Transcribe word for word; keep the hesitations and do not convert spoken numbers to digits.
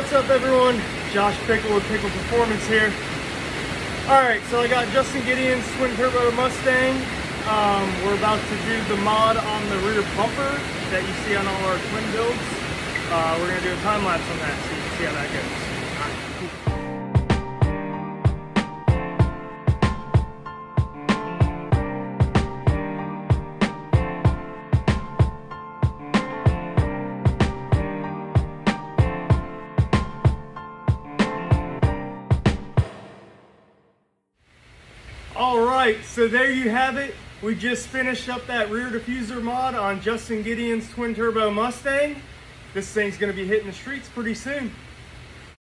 What's up everyone? Josh Pickle with Pickle Performance here. Alright, so I got Justin Gideon's twin turbo Mustang. Um, we're about to do the mod on the rear bumper that you see on all our twin builds. Uh, we're going to do a time lapse on that so you can see how that goes. All right, so there you have it. We just finished up that rear diffuser mod on Justin Gideon's twin turbo Mustang. This thing's gonna be hitting the streets pretty soon.